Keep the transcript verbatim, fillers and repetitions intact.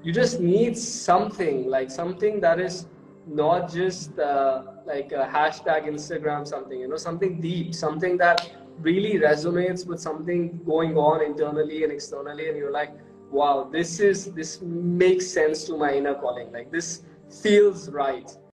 you just need something, like something that is not just uh, like a hashtag Instagram something, you know, something deep, something that really resonates with something going on internally and externally, and you're like, wow, this is this makes sense to my inner calling, like this feels right.